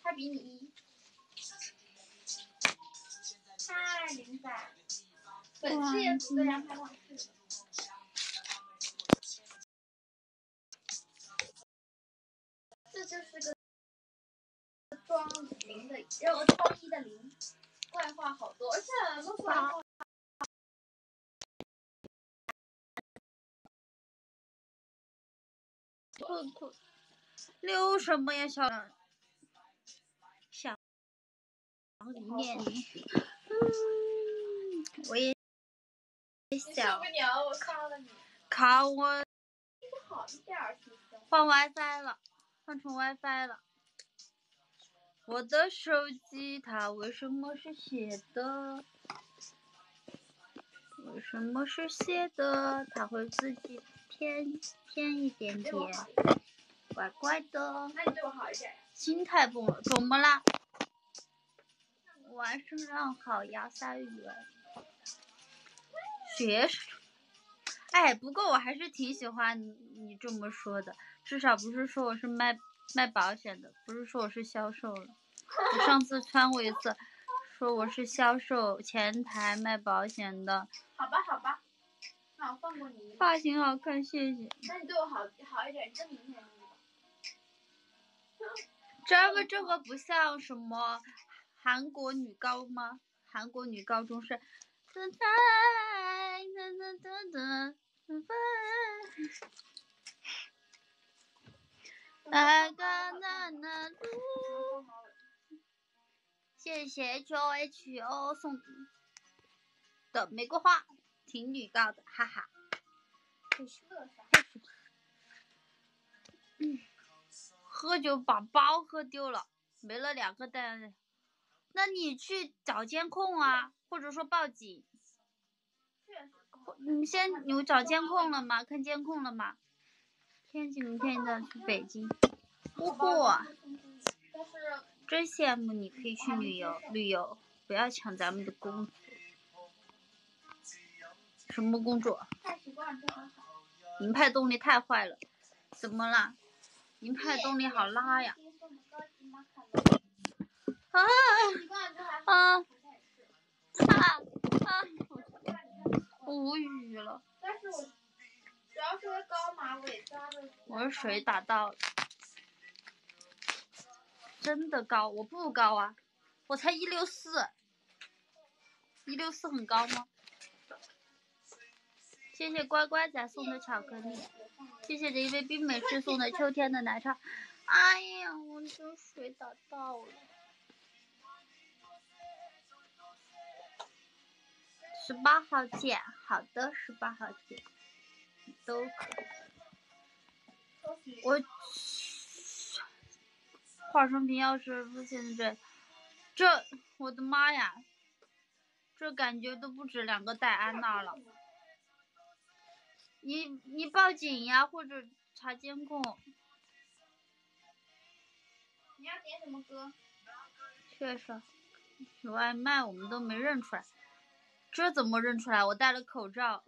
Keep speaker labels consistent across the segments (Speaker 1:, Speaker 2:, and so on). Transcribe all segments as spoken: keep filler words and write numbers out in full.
Speaker 1: 他比你一。嗨，林仔，本次也组队阳台往事。这就是个装零的，然装一的零，怪话好多，而且都怪话。
Speaker 2: 酷酷，溜什么呀，小小念你，嗯，我也想。
Speaker 1: 受不了，我靠了你。
Speaker 2: 靠我。
Speaker 1: 好一点儿，
Speaker 2: 换 WiFi 了，换成 WiFi 了。我的手机它为什么是斜的？为什么是斜的？它会自己偏偏一点点，怪怪的。
Speaker 1: 那你对我好一点呀。
Speaker 2: 心态崩了，怎么啦？晚上好呀，下雨了。学生，哎，不过我还是挺喜欢你你这么说的，至少不是说我是卖卖保险的，不是说我是销售了。我上次穿过一次，说我是销售前台卖保险的。
Speaker 1: 好吧，好吧，那我放过你。
Speaker 2: 发型好看，谢谢。
Speaker 1: 那你对我好好一点，真明显。
Speaker 2: 这个这个不像什么韩国女高吗？韩国女高中是。那个那那谢谢 H O H O 送的玫瑰花，挺女高的，哈哈。嗯，喝酒把包喝丢了，没了两个蛋。那你去找监控啊，或者说报警。你先有找监控了吗？看监控了吗？天气明天要去北京。呼呼，真羡慕你可以去旅游旅游，不要抢咱们的工作。什么工作？银派动力太坏了，怎么了？银派动力好拉呀！啊啊啊啊！我无语了。
Speaker 1: 但是我主要是个高马尾抓的。
Speaker 2: 我是水打到了。真的高？我不高啊，我才一六四。一六四很高吗？谢谢乖乖仔送的巧克力，谢谢这一位冰美式送的秋天的奶茶。哎呀，我这水打到了。十八号见，好的，十八号见，都可以。我化妆品要是不现在这，这我的妈呀，这感觉都不止两个戴安娜了。你你报警呀，或者查监控。
Speaker 1: 你要点什么歌？
Speaker 2: 确实，外卖我们都没认出来，这怎么认出来？我戴了口罩。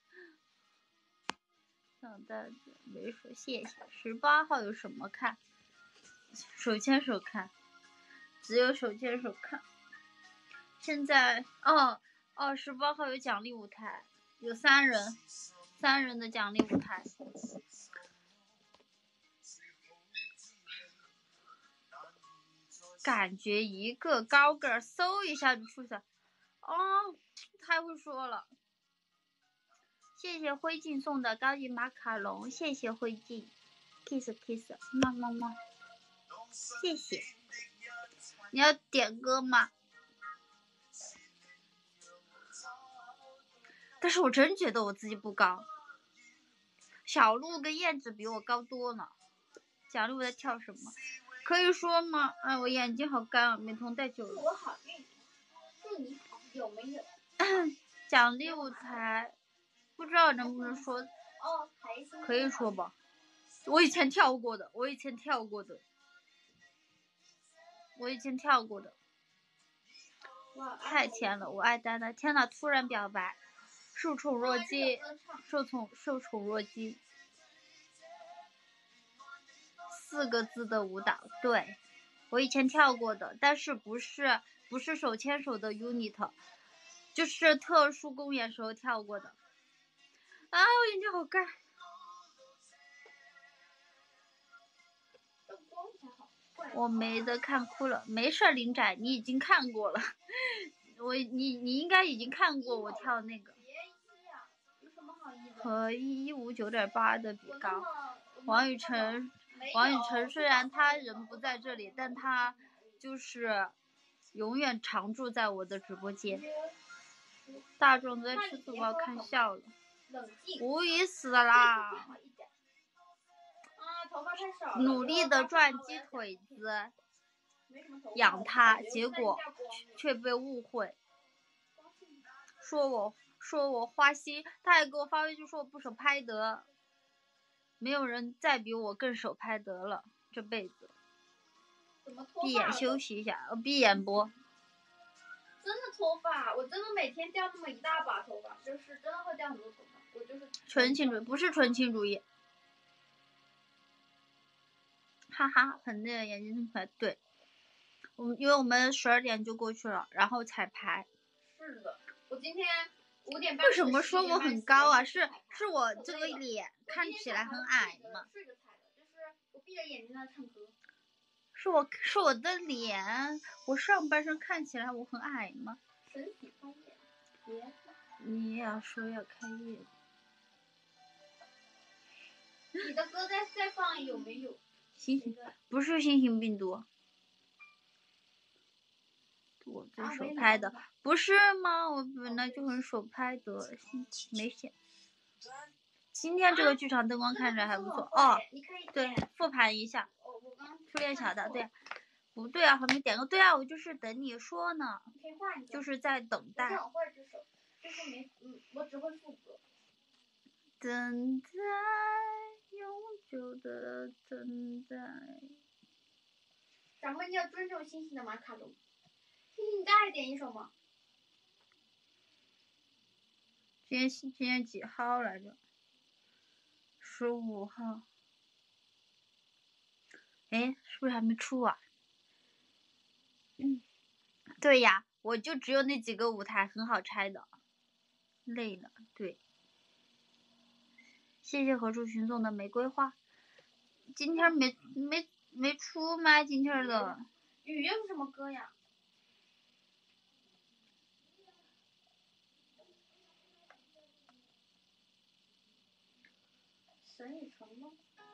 Speaker 2: 小袋子没说谢谢。十八号有什么看？手牵手看，只有手牵手看。现在哦哦，十八号有奖励舞台，有三人，三人的奖励舞台。感觉一个高个儿嗖一下就出去了。哦，太会说了。谢谢灰烬送的高级马卡龙，谢谢灰烬 ，kiss kiss， 么么么，谢谢。你要点歌吗？但是我真觉得我自己不高，小鹿跟燕子比我高多了。小鹿在跳什么？可以说吗？哎，我眼睛好干啊，美瞳戴久了。
Speaker 1: 我好运，祝你好，有没有？
Speaker 2: 奖励舞台，不知道能不能说。
Speaker 1: 哦，
Speaker 2: 可以说吧。我以前跳过的，我以前跳过的，我以前跳过的。太甜了，我爱丹丹。天哪，突然表白，受宠若惊，受宠受宠若惊。四个字的舞蹈，对， 我以前跳过的，但是不是不是手牵手的 unit， 就是特殊公演时候跳过的。啊，我眼睛好干。我没得看哭了，没事，林仔，你已经看过了。我你你应该已经看过我跳那个。和一五九点八的比高。王雨晨，王雨晨虽然他人不在这里，但他就是永远常驻在我的直播间。大壮在吃土包看笑了，无语死啦！努力的转鸡腿子养他，结果却被误会，说我说我花心，他还给我发微信说我不守拍德，没有人再比我更守拍德了，这辈子。闭眼休息一下，呃，闭眼播。
Speaker 1: 真的脱发，我真的每天掉那么一大把头发，就是真的会掉很多头发，我就是
Speaker 2: 纯情主义，不是纯情主义。哈哈，很累，眼睛睁开。对，我们因为我们十二点就过去了，然后彩排。
Speaker 1: 是的，我今天五点半。
Speaker 2: 为什么说我很高啊？是是我这个脸看起来很矮吗？
Speaker 1: 睡着踩的，就是我闭着眼睛在唱歌。
Speaker 2: 是我是我的脸，我上半身看起来我很矮吗？
Speaker 1: 神体方面，别。
Speaker 2: 你也要说要开业。
Speaker 1: 你的歌再再放有没有？
Speaker 2: 新型不是新型病毒。我这手拍的、啊、不是吗？我本来就很手拍的，没显。今天这个剧场灯光看着还不错、啊、哦。对，复盘一下。初恋小的，对、啊，不对啊，还没点个对啊，我就是等你说呢，就是在等待。
Speaker 1: 我会这首，就是没，嗯，我只会副歌。
Speaker 2: 等待，永久的等待。
Speaker 1: 掌柜，你要尊重星星的马卡龙。星星，你再来点一首吗？
Speaker 2: 今天今天几号来着？十五号。哎，是不是还没出啊？嗯，对呀，我就只有那几个舞台很好拆的。累了，对。谢谢何处寻送的玫瑰花。今天没没没出吗？今天的。
Speaker 1: 雨又是什么歌呀？沈雨辰吗？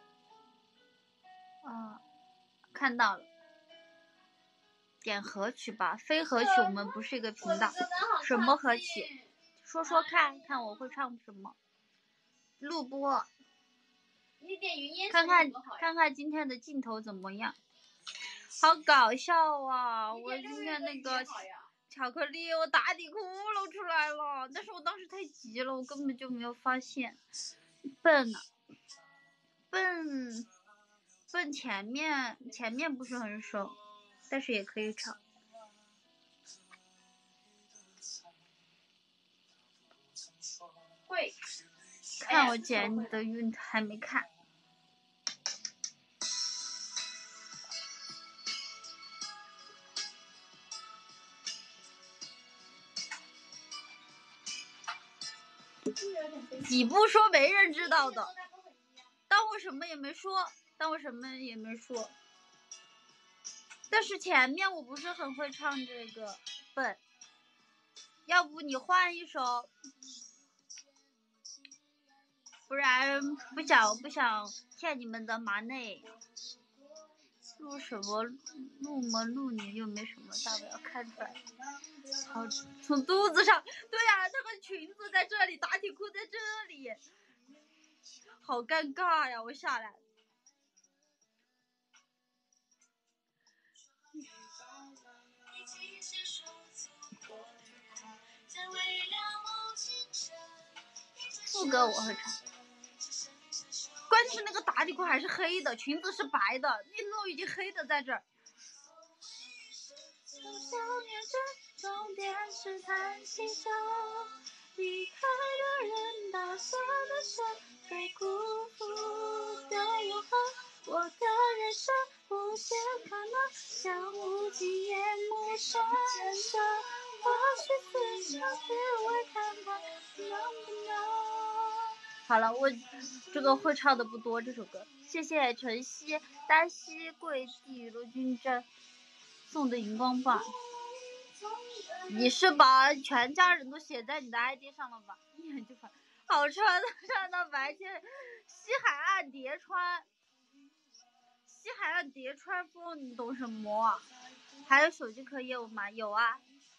Speaker 2: 啊，看到了。点合曲吧，非合曲我们不是一个频道。什么合曲？说说看看我会唱什么。录播。
Speaker 1: 你点云烟
Speaker 2: 看看看看今天的镜头怎么样？好搞笑啊！我今天那个巧克力，我打底裤露出来了，但是我当时太急了，我根本就没有发现。笨啊！笨笨前面前面不是很熟，但是也可以唱。
Speaker 1: 会
Speaker 2: 看我姐你的运还没看。几部说没人知道的，当我什么也没说，当我什么也没说。但是前面我不是很会唱这个笨，要不你换一首，不然不想不想欠你们的麻内。录什么录么录你又没什么大不了，看出来。好，从肚子上，对呀、啊，这个裙子在这里，打底裤在这里，好尴尬呀！我下来。副歌我会唱。关键是那个打底裤还是黑的，裙子是白的，那露已经黑的在这儿。少年珍重点是叹息着离开的人打碎的心，被辜负的永恒， 我的人生无限可能，像无尽夜幕闪着，或许此生只为看看能不能。好了，我这个会唱的不多，这首歌。谢谢晨曦、丹曦、跪地、罗君珍送的荧光棒。你是把全家人都写在你的 I D 上了吧？一眼就发。好穿的，穿到白天。西海岸叠穿，西海岸叠穿风，你懂什么啊？还有手机壳业务吗？有啊。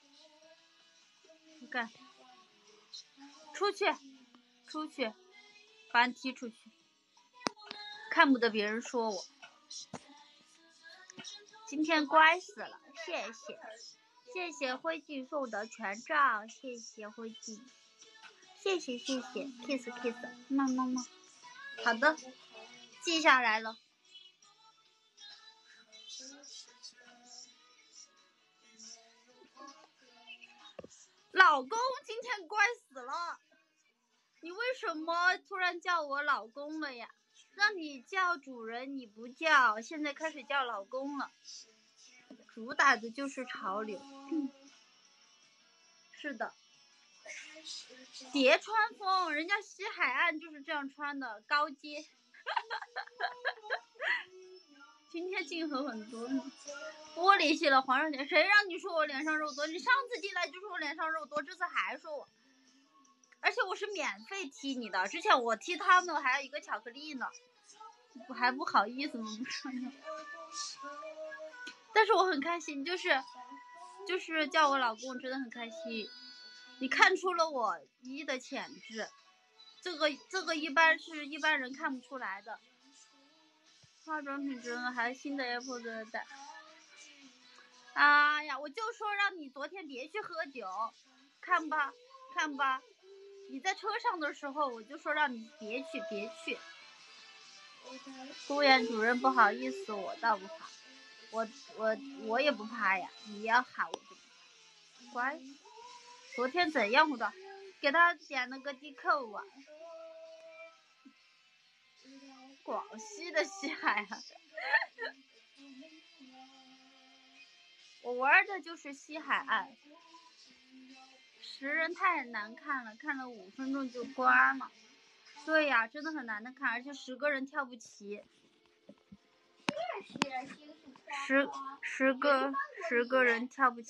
Speaker 2: 干，出去，出去，把你踢出去。看不得别人说我。今天乖死了，谢谢，谢谢灰烬送的权杖，谢谢灰烬，谢谢谢谢 ，kiss kiss， 么么么。好的，记下来了。老公今天乖死了，你为什么突然叫我老公了呀？让你叫主人你不叫，现在开始叫老公了。主打的就是潮流。嗯、是的，叠穿风，人家西海岸就是这样穿的，高阶。今天镜头很多，玻璃系了皇上脸，谁让你说我脸上肉多？你上次进来就说我脸上肉多，这次还说我，而且我是免费踢你的，之前我踢他们还有一个巧克力呢，我还不好意思吗？不是，但是我很开心，就是就是叫我老公，真的很开心。你看出了我一的潜质，这个这个一般是一般人看不出来的。化妆品真的还有新的 AirPods 带。哎呀，我就说让你昨天别去喝酒，看吧看吧，你在车上的时候我就说让你别去别去。顾言主任不好意思，我倒不怕，我我我也不怕呀，你要喊我就不怕。乖，昨天怎样我的，给他点了个地扣啊。广西的西海岸，我玩的就是西海岸。十人太难看了，看了五分钟就关了。对呀，真的很难的看，而且十个人跳不齐。十十个十个人跳不齐，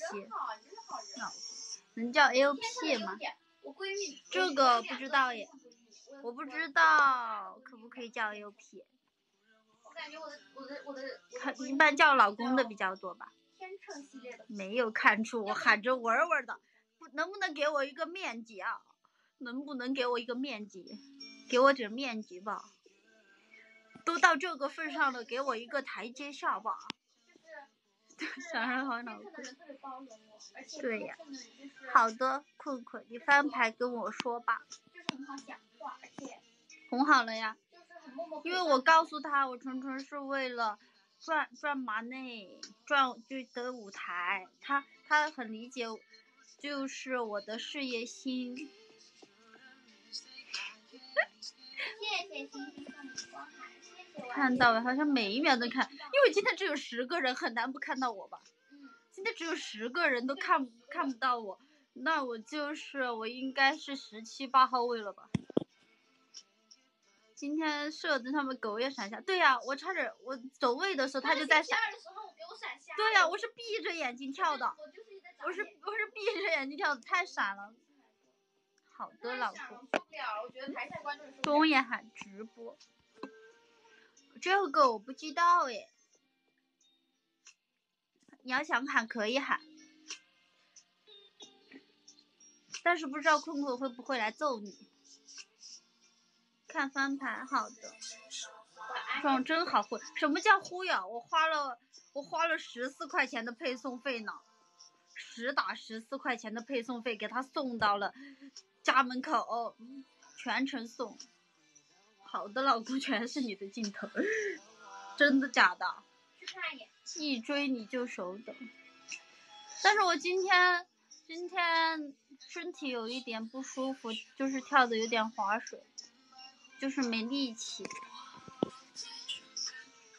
Speaker 2: 能叫 L P 吗？这个不知道耶，我不知道可不可以叫 L P。
Speaker 1: 我感觉我的我的我的
Speaker 2: 一般叫老公的比较多吧。
Speaker 1: 天秤系列的。
Speaker 2: 没有看出我喊着文文的，不能不能给我一个面积啊？能不能给我一个面积？给我点面积吧。都到这个份上了，给我一个台阶下吧。想让好老公。对呀。好的，困困，你翻牌跟我说吧。
Speaker 1: 就是很好讲话，而且。
Speaker 2: 哄好了呀。因为我告诉他，我纯纯是为了赚赚马内，赚就的舞台，他他很理解，就是我的事业心。
Speaker 1: 谢谢星星送你光海，谢谢。
Speaker 2: 看到了，好像每一秒都看，因为今天只有十个人，很难不看到我吧？
Speaker 1: 嗯。
Speaker 2: 今天只有十个人都看看不到我，那我就是我应该是十七八号位了吧？今天设置他们狗也闪瞎，对呀、啊，我差点我走位的时候他就在闪。对呀、啊，我是闭着眼睛跳的，我就是我是我是闭着眼睛跳的，太闪了。好的，老公。中也喊直播，这个我不知道耶。你要想喊可以喊，但是不知道困困会不会来揍你。看翻牌，好的。爽真好忽悠，什么叫忽悠？我花了我花了十四块钱的配送费呢，实打十四块钱的配送费给他送到了家门口，全程送。好的，老公，全是你的镜头，真的假的？一追你就手抖。但是我今天今天身体有一点不舒服，就是跳的有点划水，就是没力气。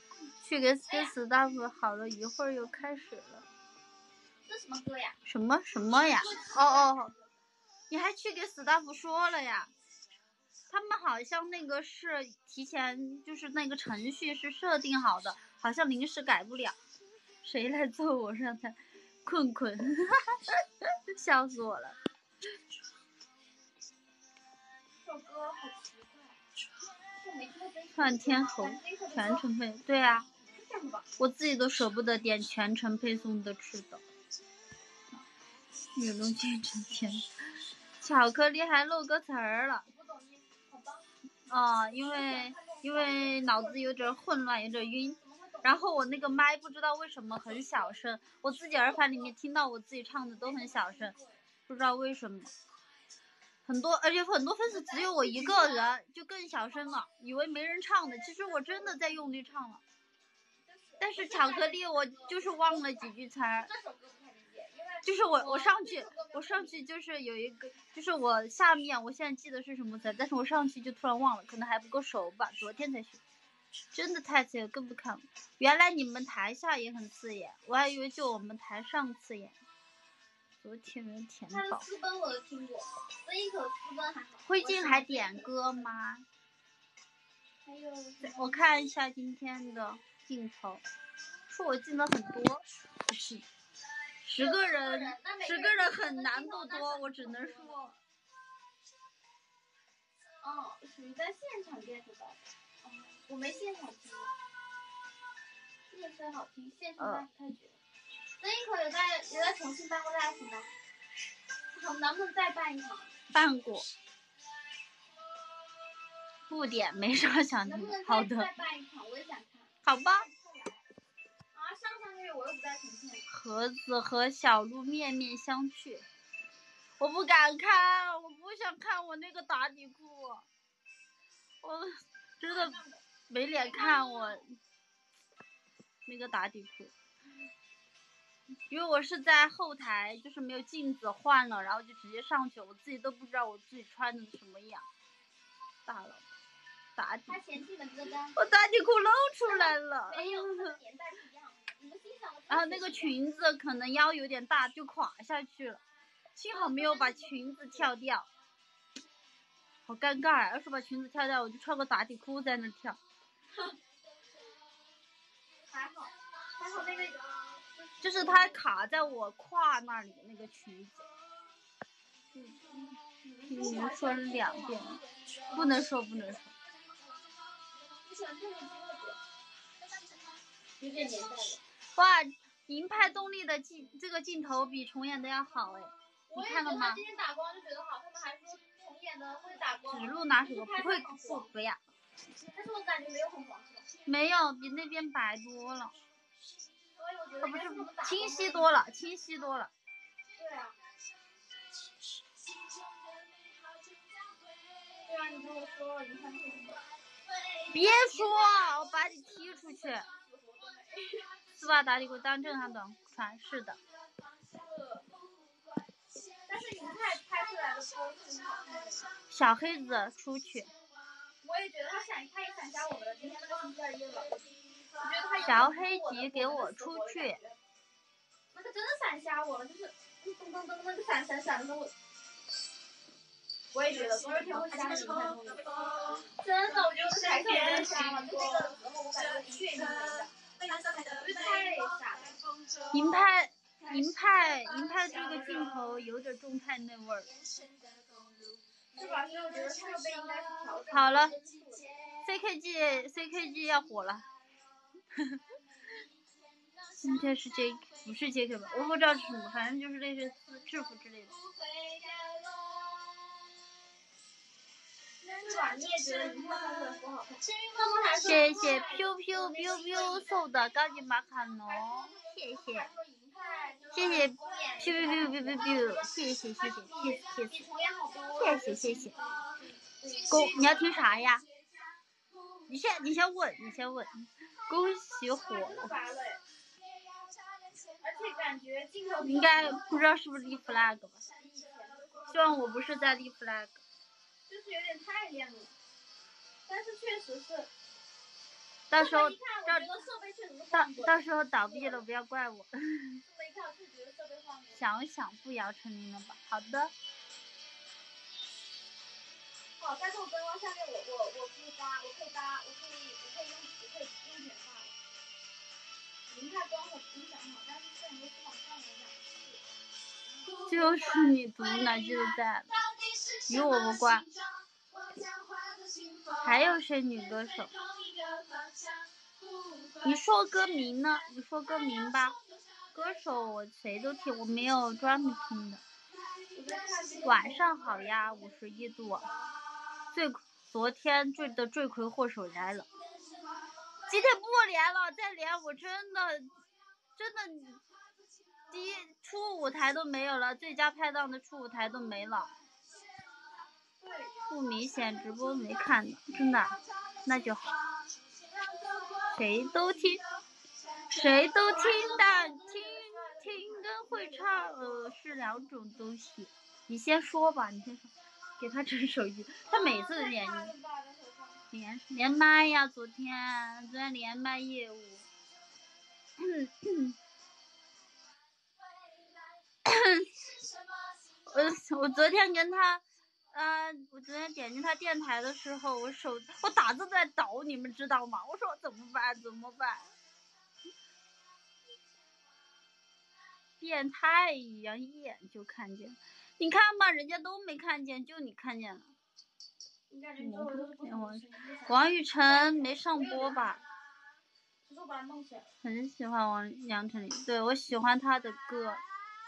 Speaker 2: 去给跟死大夫好了一会儿又开始了。
Speaker 1: 这什么歌呀？
Speaker 2: 什么什么呀？哦哦，你还去给死大夫说了呀？他们好像那个是提前，就是那个程序是设定好的，好像临时改不了。谁来揍我上台？困困，笑死我了。
Speaker 1: 这首歌好奇怪，我没听过这首歌。
Speaker 2: 窜天猴，全程配，对啊，
Speaker 1: 这样的吧？
Speaker 2: 我自己都舍不得点全程配送的吃的。雨露均成天，巧克力还漏个词儿了。
Speaker 1: 不懂音，好吧。
Speaker 2: 哦，因为因为脑子有点混乱，有点晕。然后我那个麦不知道为什么很小声，我自己耳返里面听到我自己唱的都很小声，不知道为什么。很多，而且很多粉丝只有我一个人，就更小声了，以为没人唱的，其实我真的在用力唱了。但是巧克力我就是忘了几句词儿。
Speaker 1: 这首歌不太理解，因为
Speaker 2: 就是我我上去我上去就是有一个，就是我下面我现在记得是什么词，但是我上去就突然忘了，可能还不够熟吧，昨天才学。真的太刺眼，更不看。原来你们台下也很刺眼，我还以为就我们台上刺眼。昨天没有填
Speaker 1: 他的
Speaker 2: 饱。
Speaker 1: 私奔我都听过，这一口私奔还好。
Speaker 2: 灰烬还点歌吗？
Speaker 1: 还有，
Speaker 2: 我看一下今天的镜头，说我进了很多，不是，十个人，十个人很难不多，我只能说。
Speaker 1: 哦，属于在现场 get 到的。哦，我没现场听。夜深好听，现场办不太绝。这一口有在有在重庆办过 live 吗？我们能不能再办一场？
Speaker 2: 办过。不点，没什么想听。好的。
Speaker 1: 再办一场，我也想看。
Speaker 2: 好吧。
Speaker 1: 啊，上上个月我又不在重庆。
Speaker 2: 盒子和小鹿面面相觑。我不敢看，我不想看我那个打底裤，我真的没脸看我那个打底裤，因为我是在后台，就是没有镜子换了，然后就直接上去，我自己都不知道我自己穿的什么样。大了，打底，
Speaker 1: 他嫌弃的歌单，
Speaker 2: 我打底裤露出来了。
Speaker 1: 没有，它的年代不一样。你们欣赏的。
Speaker 2: 然后那个裙子可能腰有点大，就垮下去了。幸好没有把裙子跳掉，好尴尬啊！要是把裙子跳掉，我就穿个打底裤在那跳。
Speaker 1: 还好，还好那个，
Speaker 2: 就是它卡在我胯那里那个裙子。听您说两遍，不能说不能说。
Speaker 1: 你喜欢这个歌？有点年代了。
Speaker 2: 哇，银派动力的镜这个镜头比重演的要好哎。你看了吗？
Speaker 1: 今天打光就觉得好，他们还说重演的会打光。
Speaker 2: 指路哪首歌不会不不要？
Speaker 1: 但是我感觉没有很黄是吧？
Speaker 2: 没有，比那边白多了。
Speaker 1: 所以我觉得
Speaker 2: 不是清晰多了，清晰多了。
Speaker 1: 对啊。对啊，你跟我说了，你看什么？
Speaker 2: 别说，我把你踢出去。丝袜打底裤当正常短穿，是的。
Speaker 1: 但是银泰拍出来的歌挺好看的。
Speaker 2: 小黑子出去。
Speaker 1: 我也觉得他闪，他也闪瞎我们了。今天那个星期二夜了，我觉得他
Speaker 2: 小黑吉给我出去。
Speaker 1: 那个真的闪瞎我了，就是噔噔噔那个闪闪闪的时候，我也觉得总有一天会瞎银泰动力。真的，我觉得台上真的瞎了，就那个时候我感觉血淋淋的，太傻了。
Speaker 2: 银派。银派银派这个镜头有点重太那味儿，
Speaker 1: 是吧？所以我觉得他要被应该是调整。
Speaker 2: 好了 ，C K G C K G 要火了，今天是 J 不是 J K 吧？我不知道是什么，反正就是类似制服之类的。
Speaker 1: 是吧？你也觉得银泰拍出来多好看？
Speaker 2: 谢谢 Q Q biu biu 送的高级马卡龙，谢谢。谢谢 biu biu biu biu biu， 谢谢谢谢 kiss kiss， 谢谢谢谢。恭，你要听啥呀？你先你先问你先问。恭喜火了。
Speaker 1: 而且感觉镜头
Speaker 2: 应该不知道是不是立 flag 吧？希望我不是在立 flag。
Speaker 1: 就是有点太亮了，但是确实是。
Speaker 2: 到时候
Speaker 1: 这么一看，我觉得设备确实是
Speaker 2: 到
Speaker 1: 换过的。
Speaker 2: 到时候倒闭了不要怪我。
Speaker 1: 这么一看，我确实觉得设备换过的。
Speaker 2: 想想不摇成名了吧？好的。
Speaker 1: 好，在这个灯光下面，我我我可以搭，我可以搭，我可以我可以用我可以用卷发了。明太光和音响好，但是摄影师往上有点是。
Speaker 2: 就是你读哪句都在了，与我无关。还有谁女歌手？你说歌名呢？你说歌名吧。歌手我谁都听，我没有专门听的。晚上好呀，五十一度。罪昨天罪的罪魁祸首来了。今天不连了，再连我真的真的第一初舞台都没有了，最佳拍档的初舞台都没了。不明显，直播没看的，真的，那就好。谁都听，谁都听，但听听跟会唱呃是两种东西。你先说吧，你先说，给他整手机，他每次都连连连麦呀，昨天昨天连麦业务。我我昨天跟他。啊、呃！我昨天点进他电台的时候，我手我打字在抖，你们知道吗？我说怎么办？怎么办？变态一样，一眼就看见。你看吧，人家都没看见，就你看见了。王雨晨没上播吧？很喜欢王杨丞琳，对我喜欢他的歌。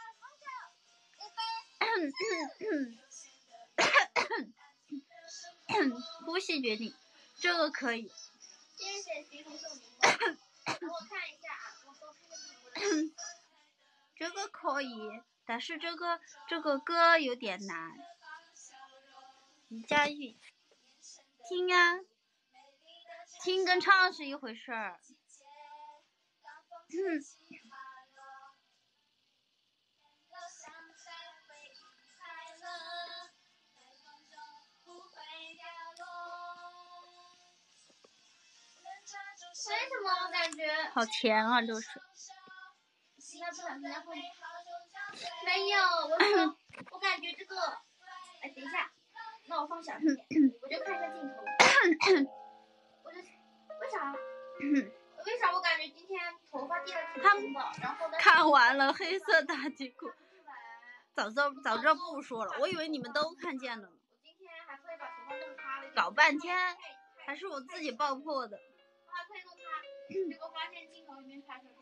Speaker 2: 呼吸决定，这个可以。
Speaker 1: 谢谢徐同秀明。等我看一下啊，我都看见
Speaker 2: 这个可以，但是这个这个歌有点难。李佳玉，听啊，听跟唱是一回事儿。嗯。
Speaker 1: 为什么我感觉
Speaker 2: 好甜啊，这水。
Speaker 1: 应该不想听他放。没有，我说我感觉这个，哎，等一下，那我放小声点，我就看一下镜头。我就为啥？为啥我感觉今天头发掉挺重的？然后呢？
Speaker 2: 看完了黑色大底裤。早知道早知道不说了，我以为你们都看见了呢。
Speaker 1: 我今天还特意把头发弄塌了。
Speaker 2: 搞半天，还是我自己爆破的。
Speaker 1: 我还特意弄塌，结果发现镜头里面拍出来。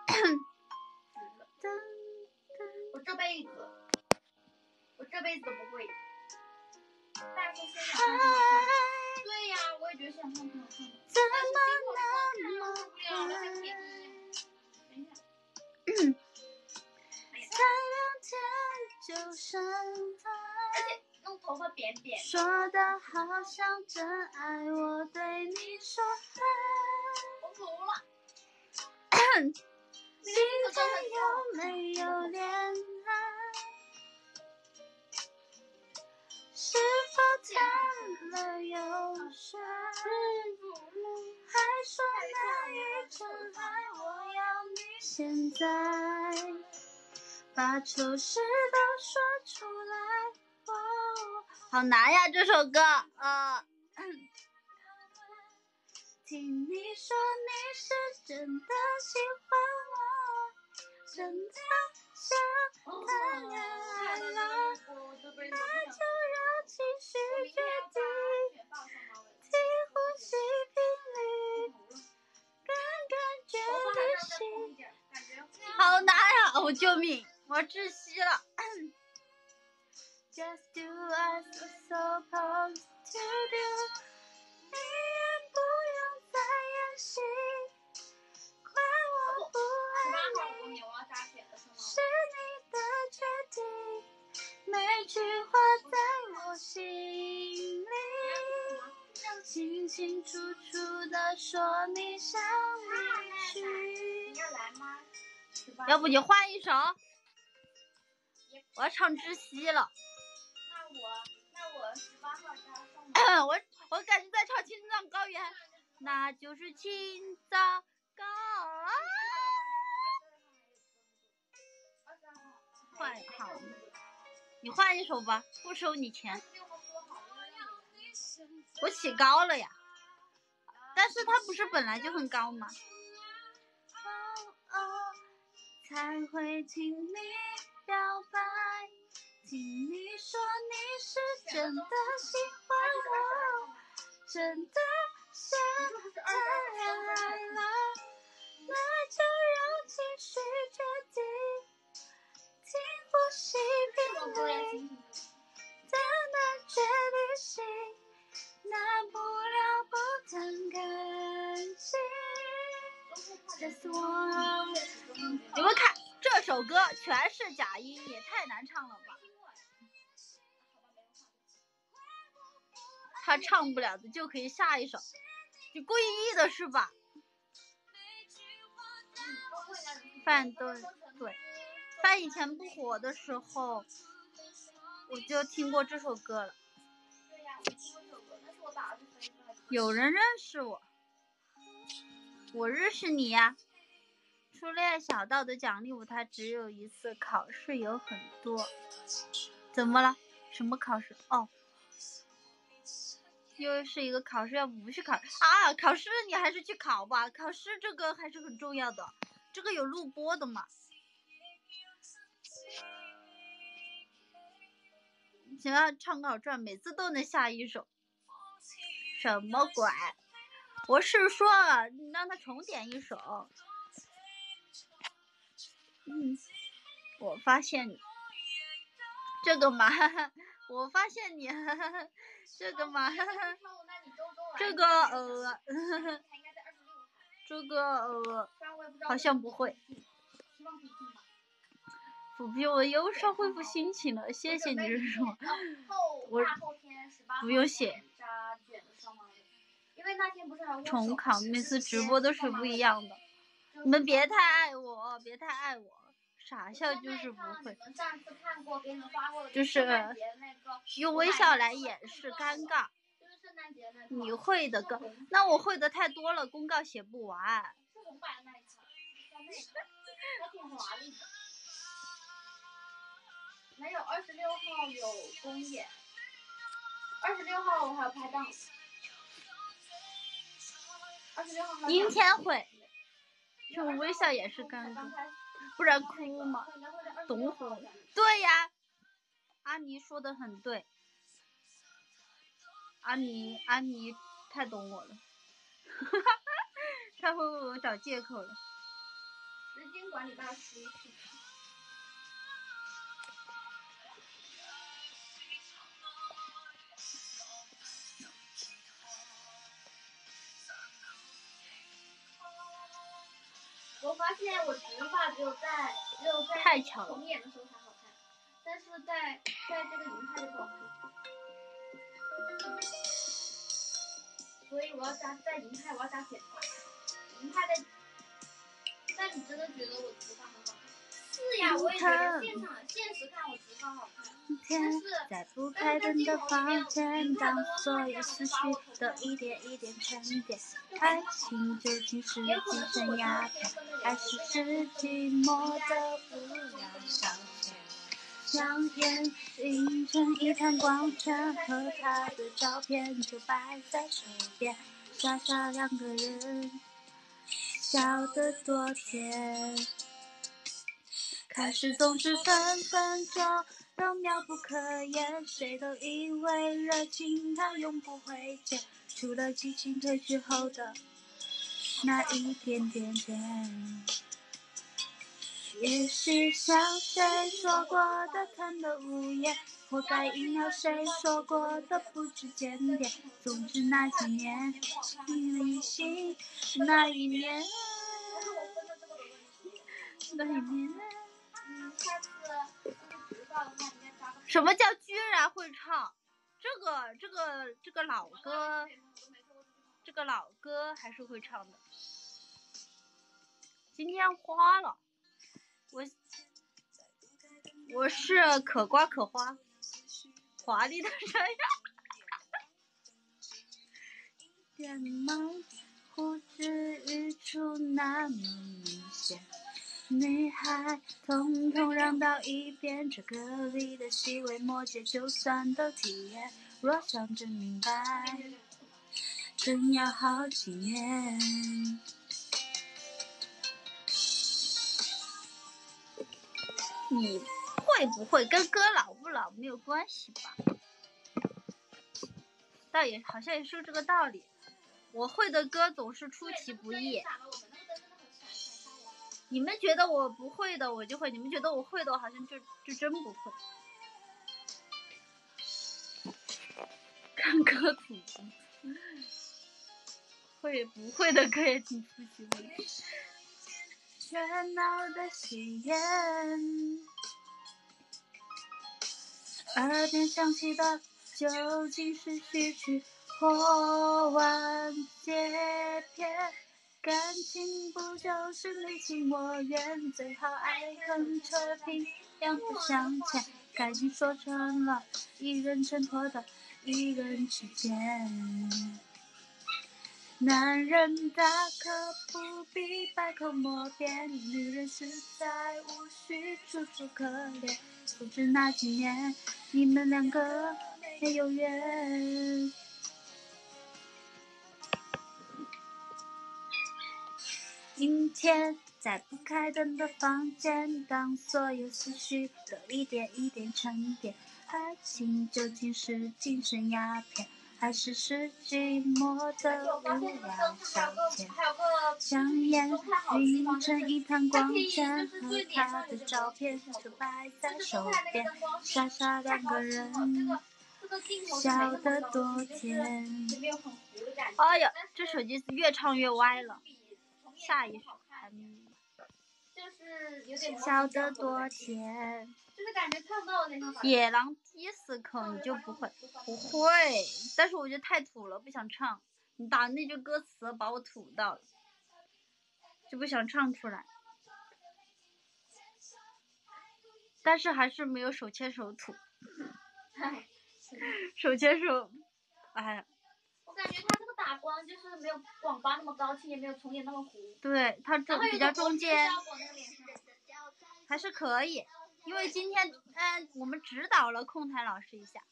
Speaker 1: 我这辈子，我这辈子都不会。但是现场看挺好看的。对呀，我也觉得现场看挺好看的。
Speaker 2: 怎么那么
Speaker 1: 无聊了，还可以等一下。
Speaker 2: 才两天就生他，
Speaker 1: 而且弄头发扁扁。
Speaker 2: 说的好像真爱我，对你说爱。
Speaker 1: 我服了。
Speaker 2: 今天有没有恋爱？是否谈了又睡？还说那一阵爱，我要你现在把糗事都说出来。哦，好难呀这首歌啊！听你说你是真的喜欢我，真的想谈恋爱了，那就让情绪决定，听呼吸频率，跟感觉旅行。好难呀！我救命，我要窒息了。Just do as we're supposed to do， 你也不用再演戏，怪我不爱你，是你的决定，每句话在我心里，清清楚楚地说你想离去。要不你换一首？我要唱窒息了。
Speaker 1: 那我那我十八号加上。
Speaker 2: 我我感觉在唱青藏高原。 那就是清早高。换好，你换一首吧，不收你钱。我起高了呀，但是它不是本来就很高吗？才会听你表白，听你说你是真的喜欢我，真的想谈恋爱了，那就让情绪决定，听呼吸频率的那决定性，难不了不谈感情。你们看这首歌全是假音，也太难唱了吧。他唱不了的就可以下一首，你故意的是吧？范对对，范以前不火的时候我就听过这首歌了。
Speaker 1: 对呀，我听过这首歌，但是我打的是分数还是？
Speaker 2: 有人认识我，我认识你呀。初恋小道的奖励舞台只有一次，考试有很多。怎么了？什么考试？哦，又是一个考试，要不去考啊？考试你还是去考吧，考试这个还是很重要的，这个有录播的嘛。想要唱个好转，每次都能下一首，什么鬼？我是说你让他重点一首。嗯，我发现你这个嘛，我发现你这个嘛，这个呃，这个呃，好像不会。抚平我忧伤，恢复心情了，谢谢你是说，我不用写。重考每次直播都是不一样的，你们别太爱我，别太爱我。傻笑就是不会，就是用微笑来掩饰尴尬。你会的歌，那我会的太多了，公告写不完。
Speaker 1: 没有，二十六号有公演，二十六号我还要拍档。二十六号还
Speaker 2: 阴天会，用微笑也是尴尬。不然哭嘛，懂火。对呀，阿妮说的很对，阿妮阿妮太懂我了，他会为我找借口了。
Speaker 1: 时间管理大师。我发现我直发只有在只有在重演的时候才好看，但是在在这个银派就不好看，所以我要加在银派我要加剪发，银派的。但你真的觉得我直发很好看？是呀，我也觉得现场现实看我直发好看，但是
Speaker 2: 在不开灯的房间，当所有思绪都一点一点沉淀，爱情究竟是精神鸦片，还是是寂寞的无聊消遣？香烟映成一滩光圈，和他的照片就摆在手边，傻傻两个人，笑得多甜。开始总是分分钟都妙不可言，谁都以为热情它永不会减，除了激情褪去后的那一点点点。也许像谁说过的贪得无厌，活该应了谁说过的不知检点。总之那几年你离心，那一年那一年
Speaker 1: 嗯，下次就是直发的话，应该加个。
Speaker 2: 什么叫居然会唱？这个这个这个老歌，这个老歌还是会唱的。今天花了，我我是可瓜可花，华丽的山羊。点吗？ 不至于出那么明显。女孩统统让到一边，这歌里的细微末节就算都体验。若想真明白，真要好几年。你会不会跟歌老不老没有关系吧？倒也好像也是这个道理。我会的歌总是出其不意。你们觉得我不会的，我就会；你们觉得我会的，我好像就就真不会。看歌土不土，会不会的歌也挺出奇的。热闹的喜宴，耳边响起的究竟是序曲或完结篇？感情不就是你情我愿，最好爱恨扯平，两不相欠。感情说成了一人挣脱的一人之间。男人大可不必百口莫辩，女人实在无需楚楚可怜。不知那几年你们两个没有缘。阴天在不开灯的房间，当所有思绪都一点一点沉淀，爱情究竟是精神鸦片，还是是寂寞的无聊消遣？香烟晕成一滩光线，和他的照片就摆在手边，傻傻两个人笑得多甜。哎呀，这手机越唱越歪了。下一首还没
Speaker 1: 就是有点
Speaker 2: 笑得多甜，
Speaker 1: 就是感觉看不到那场。
Speaker 2: 野狼迪斯科你就不会？不会，但是我觉得太土了，不想唱。你打那句歌词把我土到了，就不想唱出来。但是还是没有手牵手土。手牵手，哎呀。
Speaker 1: 我感觉他这个打光就是没有广发那么高清，也没有重演那么糊。
Speaker 2: 对，它中比较中间，还是可以。因为今天，嗯、呃，我们指导了控台老师一下，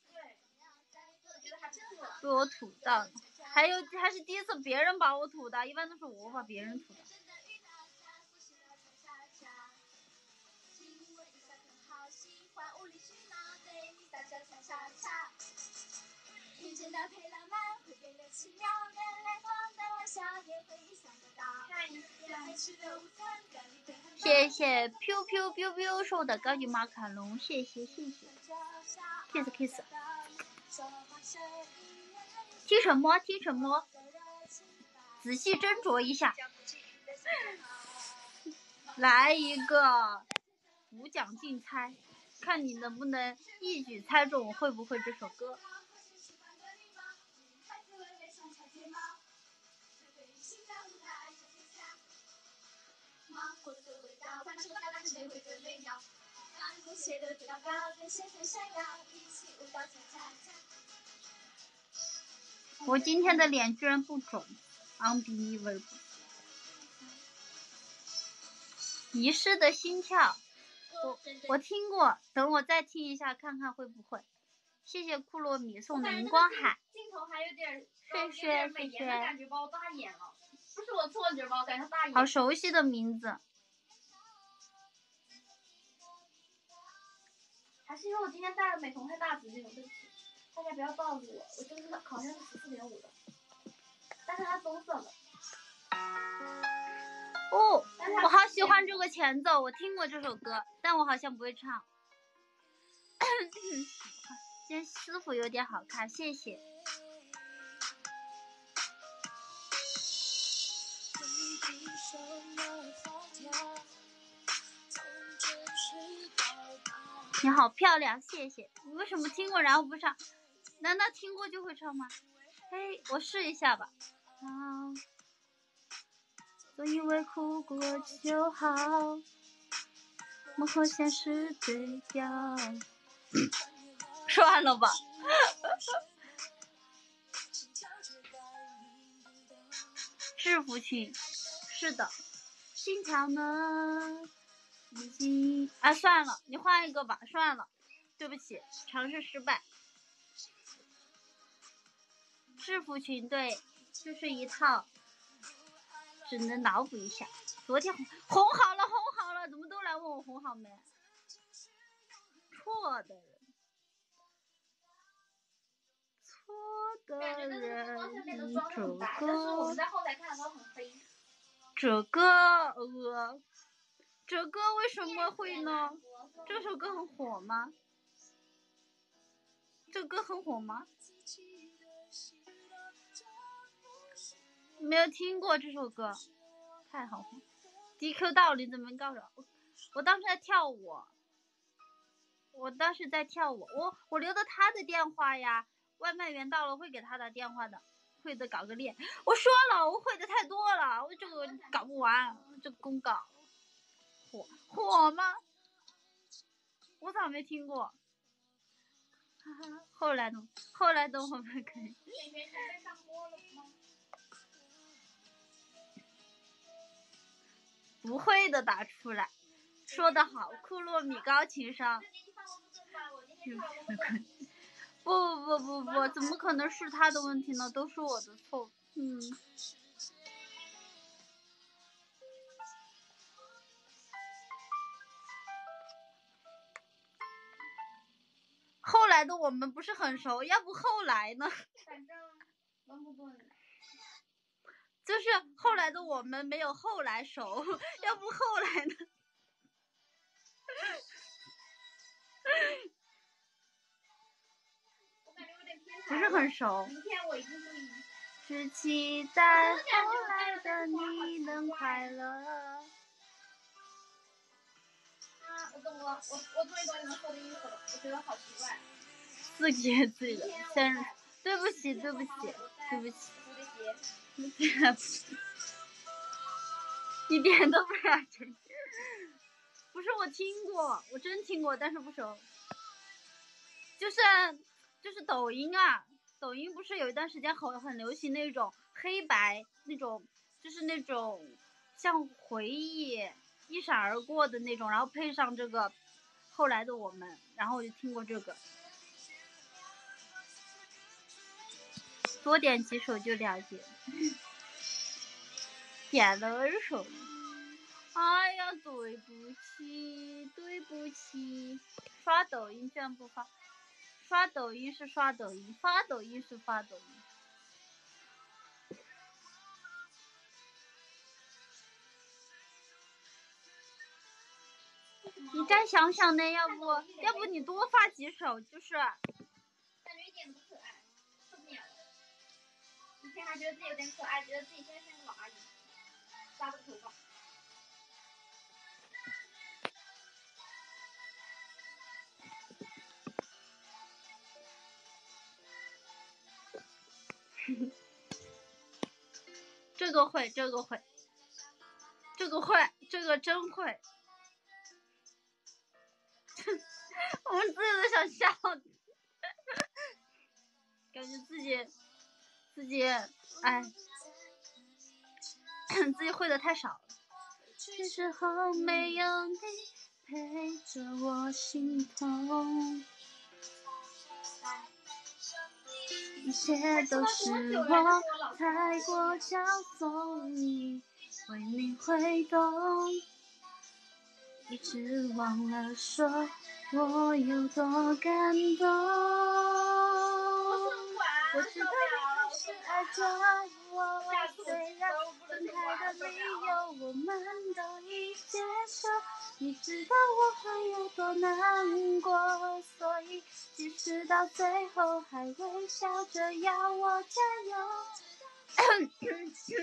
Speaker 2: 被我吐到了。还有还是第一次别人把我吐的，一般都是我把别人吐的。谢谢 Q Q biu biu 送的高级马卡龙，谢谢谢谢 kiss kiss。 听什么听什么，仔细斟酌一下。来一个五奖竞猜，看你能不能一举猜中我会不会这首歌。我今天的脸居然不肿 ，unbelievable。遗失的心跳，我我听过，等我再听一下看看会不会。谢谢库洛米送的荧光海。
Speaker 1: 镜头还有点
Speaker 2: 谢谢
Speaker 1: 美颜的感觉，把我大眼了。不是我错觉吧？我感觉大眼。
Speaker 2: 好熟悉的名字。
Speaker 1: 还是因为我今天戴了美瞳太大紫这种，对不起，大家不要暴露我，我就是好像是十四点五的，但是它棕色的。
Speaker 2: 哦，我好喜欢这个前奏，我听过这首歌，但我好像不会唱。今天师傅有点好看，谢谢。你好漂亮，谢谢。你为什么听过然后不唱？难道听过就会唱吗？嘿，我试一下吧。啊，总以为哭过就好，梦和现实对调。算了吧。 制服群，是的，心跳呢已经啊，算了，你换一个吧，算了，对不起，尝试失败。制服群对，就是一套，只能脑补一下。昨天红红好了，红好了，怎么都来问我红好没？错的人，错的人，一首歌。这个呃，这个为什么会呢？这首歌很火吗？这歌很火吗？没有听过这首歌，太好听。D Q 到你怎么告诉我？我当时在跳舞，我当时在跳舞，我我留的他的电话呀，外卖员到了会给他打电话的，会的搞个练。我说了，我会的太多了，我这个搞不完，这个公告火火吗？我咋没听过？哈哈，后来呢？后来等我们可以。不会的打出来，说得好，库洛米高情商。不不不不，怎么可能是他的问题呢？都是我的错。嗯。后来的我们不是很熟，要不后来呢？
Speaker 1: 反正稳不稳。
Speaker 2: 就是后来的我们没有后来熟，要不后来呢？不是很熟。
Speaker 1: 明天我一定注意。
Speaker 2: 只期待后来的你能快乐。
Speaker 1: 啊，我懂了，我我终于懂你们说的意思了，我觉得好奇怪。
Speaker 2: 自己自己的生日，对不起对不起对不起。一点都不认真。不是我听过，我真听过，但是不熟。就是就是抖音啊，抖音不是有一段时间很很流行那种黑白那种，就是那种像回忆一闪而过的那种，然后配上这个后来的我们，然后我就听过这个。多点几首就了解。点了一首。哎呀，对不起，对不起。刷抖音居然不发，刷抖音是刷抖音，发抖音是发抖音。你再想想呢，要不要不你多发几首，就是。
Speaker 1: 感觉一点都不可爱，受不了了。以前还觉得自己有点可爱，觉得自己现在像个老阿姨，扎个头发。
Speaker 2: 这个会，这个会，这个会，这个真会。我们自己都想笑，感觉自己自己哎，自己会的太少了。这时候没有你陪着我心痛，一切都是我太过骄纵，你为你会动，一直忘了说我有多感动。我知道你是爱着我，虽然分开的理由我们都已接受，你知道我会有多难过，所以即使到最后还微笑着要我加油。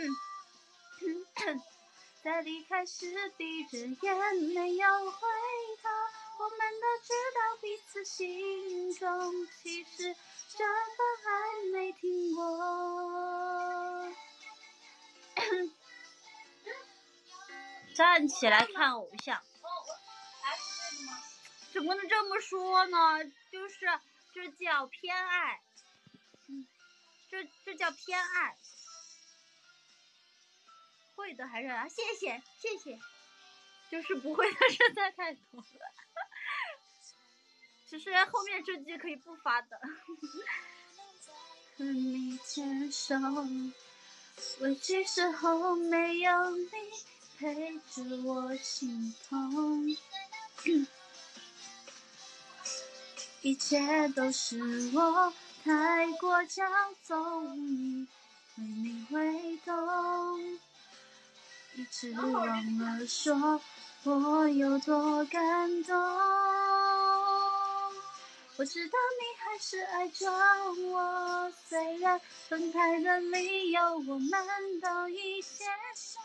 Speaker 2: 在离开时闭着眼没有回头，我们都知道彼此心中其实这份爱没停过。站起来看偶像。怎么能这么说呢？就是这叫偏爱，这这叫偏爱。 会的还是啊，谢谢谢谢，就是不会的实在太多了。其实后面这句可以不发的。和你牵手，委屈时候没有你陪着我心痛，一切都是我太过骄纵，以为你会懂，一直忘了说我有多感动。我知道你还是爱着我，虽然分开的理由我们都已接受。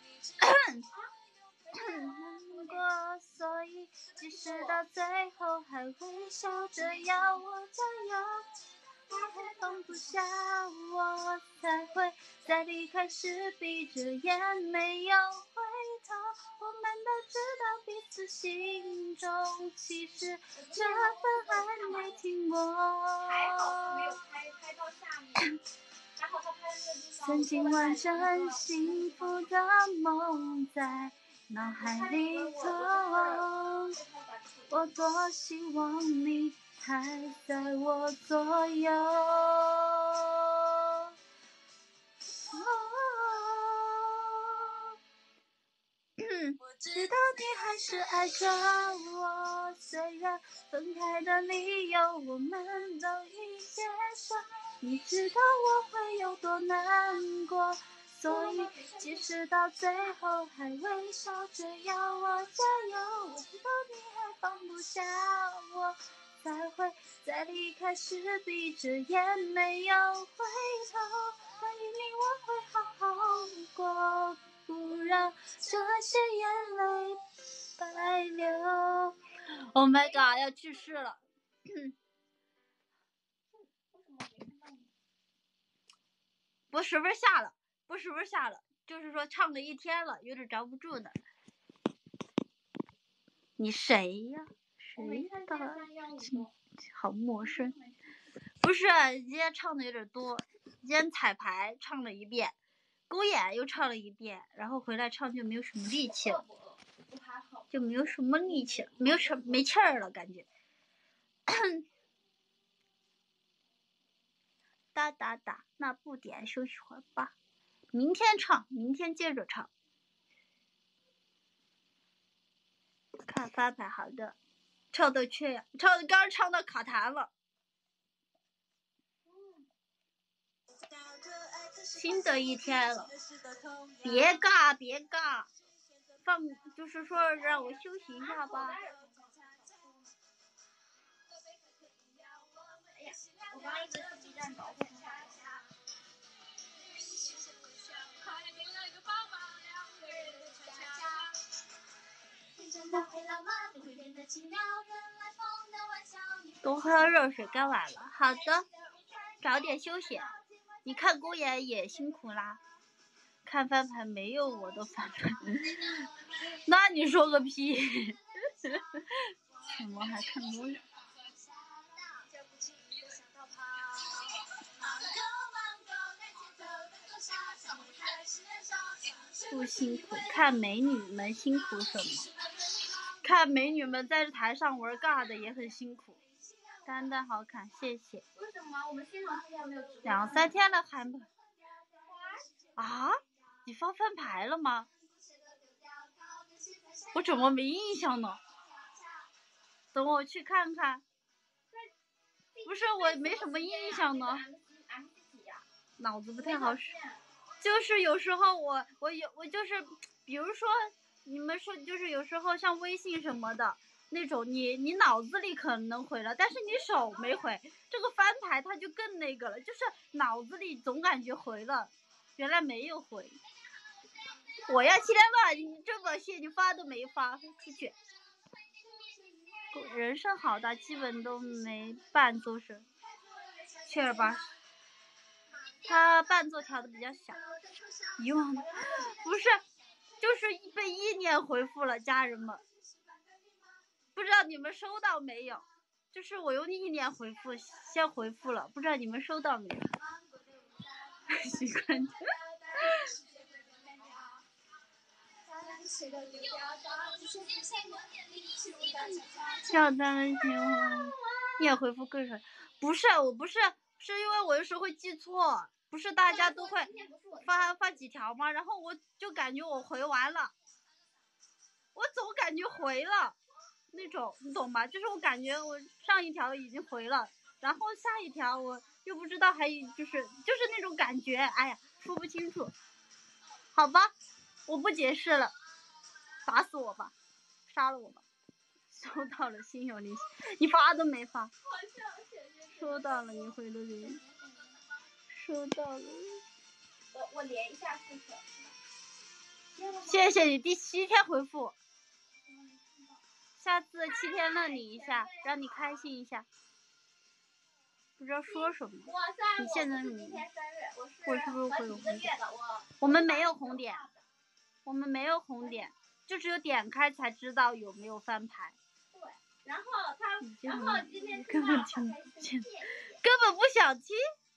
Speaker 2: 难过，所以即使到最后还微笑着要我加油，你还放不下我，才会在离开时闭着眼没有回头。我们都知道彼此心中其实这份爱没停过。
Speaker 1: 还好他没有拍拍到下面，还好他拍的那个地方。
Speaker 2: 曾经完整幸福的梦在脑海里头，我多希望你还在我左右。我知道你还是爱着我，虽然分开的理由我们都已接受。你知道我会有多难过，所以即使到最后还微笑着要我加油。我知道你还放不下我，才会在离开时闭着眼没有回头。答应你我会好好过，不让这些眼泪白流。Oh my god， 要去世了。不是不是下了，不是不是下了，就是说唱了一天了，有点着不住呢。你谁呀？谁的？好陌生。不是，今天唱的有点多。今天彩排唱了一遍，勾眼又唱了一遍，然后回来唱就没有什么力气了，就没有什么力气了，没有什没气儿了，感觉。哒哒哒，那不点休息会儿吧，明天唱，明天接着唱。看翻牌，好的，唱的缺呀，唱刚唱到卡痰了。新的一天了，别尬别尬，放就是说让我休息一下吧。
Speaker 1: 哎呀，我刚一直是 B 站找不出来。
Speaker 2: 多喝热水，该晚了。好的，早点休息。你看公演也辛苦啦，看翻盘没有我的翻盘。那你说个屁！怎么还看公演？不辛苦，看美女们辛苦什么？看美女们在台上玩尬的也很辛苦。丹丹好看，谢谢。
Speaker 1: 为什么我们现场现在没有？
Speaker 2: 两三天了还不？啊？你发翻牌了吗？我怎么没印象呢？等我去看看。不是，我没什么印象呢。脑子不太好使。就是有时候我我有我就是，比如说你们说就是有时候像微信什么的那种，你你脑子里可能回了，但是你手没回，这个翻牌它就更那个了，就是脑子里总感觉回了，原来没有回。我要七天半，你这么些你发都没发出去。人生好大，基本都没伴奏声，切尔巴。他伴奏调的比较小，遗忘了，不是，就是被意念回复了，家人们，不知道你们收到没有？就是我用意念回复，先回复了，不知道你们收到没有？习惯。 小单的喜欢，你也回复个人，不是，我不是，是因为我有时候会记错，不是大家都会发发几条吗？然后我就感觉我回完了，我总感觉回了那种，你懂吧？就是我感觉我上一条已经回了，然后下一条我又不知道还有，就是就是那种感觉，哎呀，说不清楚。好吧，我不解释了，打死我吧，杀了我吧。收到了，心有灵犀，你发都没发。收到了，你回的人。收到了。
Speaker 1: 我我连一下试试。
Speaker 2: 谢谢你第七天回复，下次七天乐你一下，让你开心一下。不知道说什么。你现在你，我是不是会有红点？我们没有红点，我们没有红点，就只有点开才知道有没有翻牌。
Speaker 1: 对，然后他，然后今天
Speaker 2: 根本听不见，根本不想听。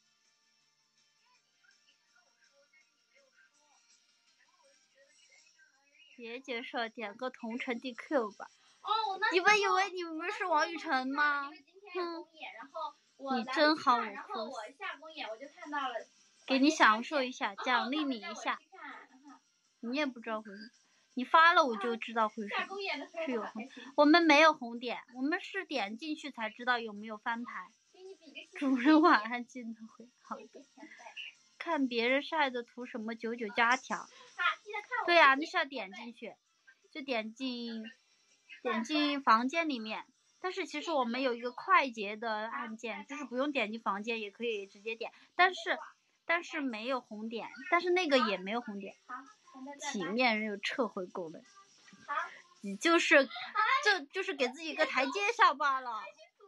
Speaker 2: 别解释，点个同城 D Q 吧。
Speaker 1: 哦，
Speaker 2: 你们以为你们是王雨晨吗？
Speaker 1: 哼，
Speaker 2: 你真好，我
Speaker 1: 然后我下公演我就看到了，
Speaker 2: 给你享受一下，奖励你一下。你也不知道回什么，你发了我就知道回什么。是有红，我们没有红点，我们是点进去才知道有没有翻牌。主人晚安，记得回。好的。看别人晒的图什么九九加条。对呀、啊，你是要点进去，就点进点进房间里面。但是其实我们有一个快捷的按键，就是不用点击房间也可以直接点，但是但是没有红点，但是那个也没有红点。体面人有撤回功能，你就是这就是给自己一个台阶下罢了。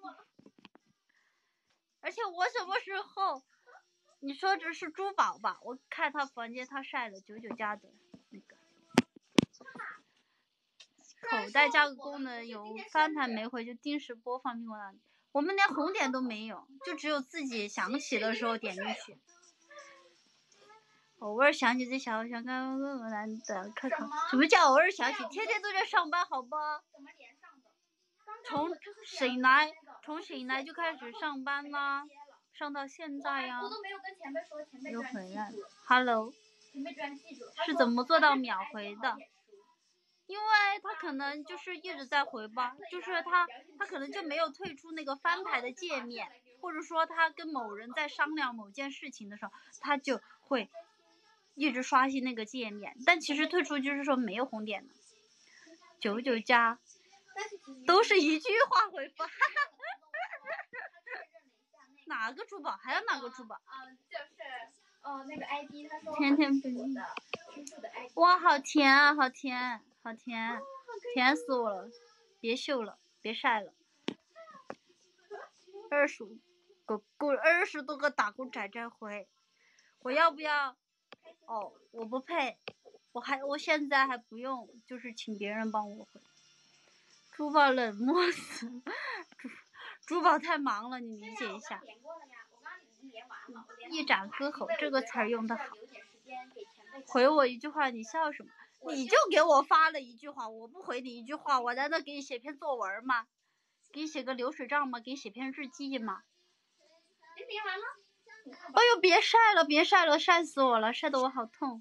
Speaker 2: 而且我什么时候？你说这是珠宝吧？我看他房间他晒了九九加的那个。口袋加个功能，有翻盘没回就定时播放苹果档。我们连红点都没有，就只有自己想起的时候点进去。偶尔想起这小想看问难的看看，什么叫偶尔想起？天天都在上班，好吧？从醒来，从醒来就开始上班啦，上到现在呀。又回来了 ，Hello。是怎么做到秒回的？因为他可能就是一直在回吧，就是他他可能就没有退出那个翻牌的界面，或者说他跟某人在商量某件事情的时候，他就会一直刷新那个界面，但其实退出就是说没有红点的。九九加都是一句话回复，哪个珠宝？还有哪个珠宝？
Speaker 1: 嗯，就是哦那个 I D 他说
Speaker 2: 天天分。哇，好甜啊，好甜。好甜，甜死我了！别秀了，别晒了。二十个够二十多个打工仔仔回，我要不要？哦，我不配，我还我现在还不用，就是请别人帮我回。珠宝冷漠死了，珠珠宝太忙了，你理解一下。一展歌喉这个词儿用得好。回我一句话，你笑什么？你就给我发了一句话，我不回你一句话，我难道给你写篇作文吗？给你写个流水账吗？给你写篇日记吗？
Speaker 1: 你点完了？
Speaker 2: 哎呦，别晒了，别晒了，晒死我了，晒得我好痛。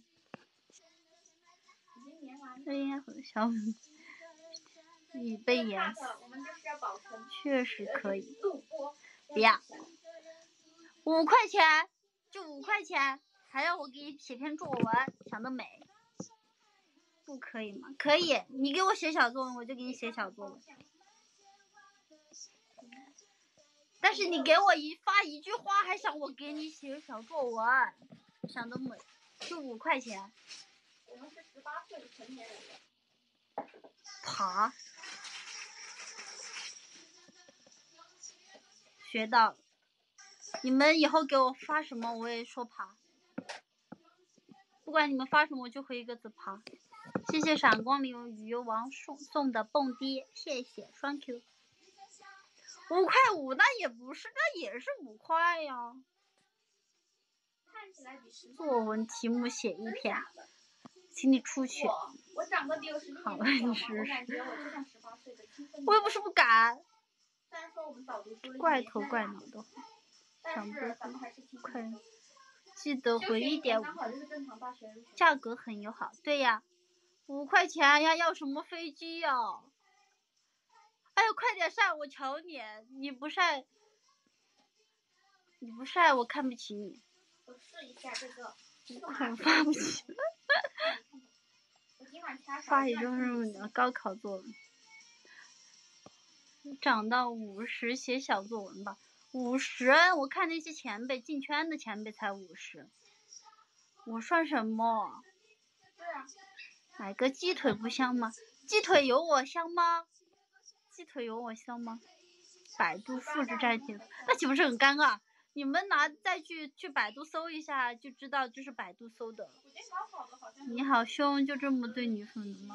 Speaker 2: 哎呀，小已被淹死。确实可以。不要。五块钱，就五块钱，还要我给你写篇作文，想得美。不可以吗？可以，你给我写小作文，我就给你写小作文。但是你给我一发一句话，还想我给你写小作文，想得美。就五块钱。
Speaker 1: 我们是十八岁的成年人了。
Speaker 2: 爬。学到了。你们以后给我发什么，我也说爬。不管你们发什么，我就回一个字爬。谢谢闪光流鱼油王送送的蹦迪，谢谢双 Q。五块五，那也不是，那也是五块呀。作文题目写一篇， 请你出去。
Speaker 1: 我我长得比我实际
Speaker 2: 好
Speaker 1: 年龄
Speaker 2: 你试试
Speaker 1: 小嘛，我感觉我就像十八岁的青春。
Speaker 2: 我又不是不敢。
Speaker 1: 虽然说我们早读书了一
Speaker 2: 怪
Speaker 1: 年，
Speaker 2: 头怪脑的，
Speaker 1: 但是咱们还是青
Speaker 2: 快
Speaker 1: 春。
Speaker 2: 记得回一点。
Speaker 1: 刚好就是正常大学入学。
Speaker 2: 价格很友好，对呀，五块钱呀，要什么飞机呀？哎呦，快点晒，我求你，你不晒，你不晒，我看不起你。
Speaker 1: 我试一下这个。
Speaker 2: 很发不起。
Speaker 1: 我今晚掐
Speaker 2: 发一张任务的高考作文。涨到五十，写小作文吧。五十，我看那些前辈进圈的前辈才五十，我算什么？
Speaker 1: 对啊。
Speaker 2: 买个鸡腿不香吗？鸡腿有我香吗？鸡腿有我香吗？百度复制粘贴，那岂不是很尴尬？你们拿再去去百度搜一下，就知道这是百度搜的。你好凶，就这么对女粉的吗？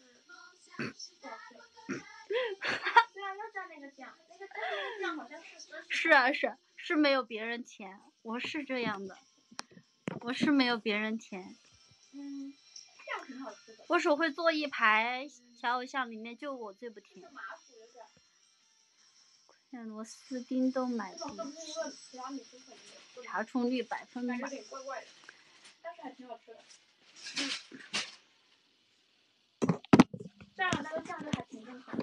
Speaker 1: 对啊，要占那个奖，那个但是那个奖好像是。
Speaker 2: 是啊是是没有别人甜，我是这样的，我是没有别人甜。
Speaker 1: 嗯，这样挺好吃的。
Speaker 2: 我手会做一排小偶像，里面就我最不甜。看螺丝钉都买不起。查重率百分百。
Speaker 1: 但是还挺好吃的。这样那个酱就还挺正常的。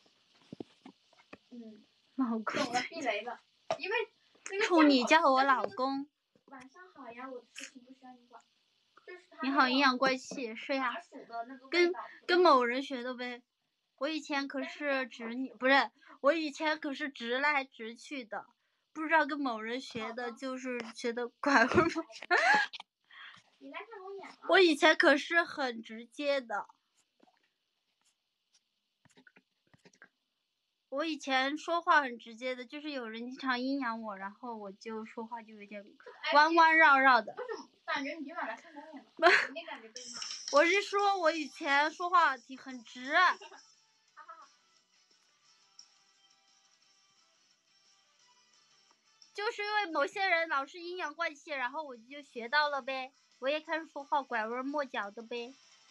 Speaker 1: 嗯。
Speaker 2: 老公。
Speaker 1: 懂了，避雷了。因为那个
Speaker 2: 处女叫我老公。
Speaker 1: 晚上好呀，我的事情不需要你管。
Speaker 2: 你好，阴阳怪气，是呀。跟跟某人学的呗。我以前可是直女，不是，我以前可是直来直去的，不知道跟某人学的，就是学的拐弯抹角。
Speaker 1: 你来看我演啊。
Speaker 2: 我以前可是很直接的。我以前说话很直接的，就是有人经常阴阳我，然后我就说话就有点弯弯绕绕的。
Speaker 1: 为什么感觉你今晚来看公演了？没感觉被骂。
Speaker 2: 我是说我以前说话挺很直。就是因为某些人老是阴阳怪气，然后我就学到了呗，我也开始说话拐弯抹角的呗。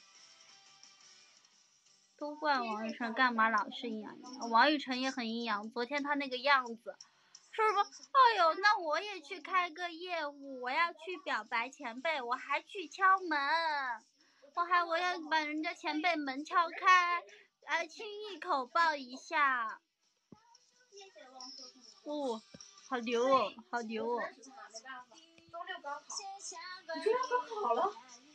Speaker 2: 都怪王雨辰，干嘛老是阴阳？王雨辰也很阴阳，昨天他那个样子，说什么？哎呦，那我也去开个业务，我要去表白前辈，我还去敲门，我还我要把人家前辈门敲开，哎，亲一口抱一下。哦，好牛哦，好牛哦！
Speaker 1: 周六高考，你周六高考了？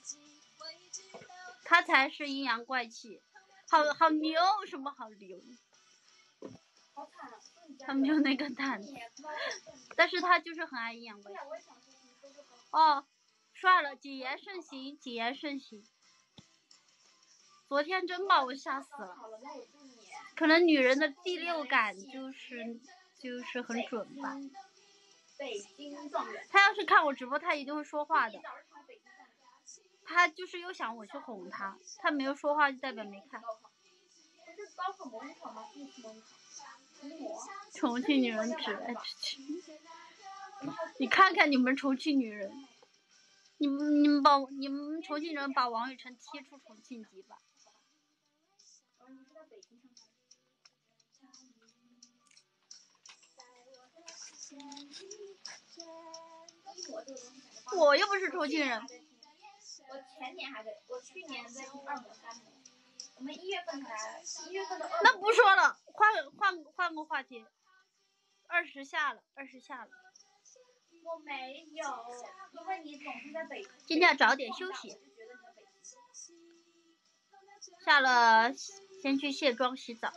Speaker 2: 他才是阴阳怪气，好好牛，什么好牛？
Speaker 1: 好惨，
Speaker 2: 他们就那个胆子，但是他就是很爱阴阳怪气。哦，算了，谨言慎行，谨言慎行。昨天真把我吓死了，可能女人的第六感就是就是很准吧。
Speaker 1: 北京状元。
Speaker 2: 他要是看我直播，他一定会说话的。他就是又想我去哄他，他没有说话就代表没看。
Speaker 1: 不是高考模拟考吗？一模拟考。
Speaker 2: 重庆女人直来直去。你看看你们重庆女人，你们你们把你们重庆人把王雨辰踢出重庆籍吧。我又不是重庆人。
Speaker 1: 我前年还在，我去年在听二模三模。我们一月份才，一月份的二模。
Speaker 2: 那不说了，换换换个话题。二十下了，二十下了。
Speaker 1: 我没有，因为你总是在北。
Speaker 2: 今天要早点休息。下了，先去卸妆洗澡。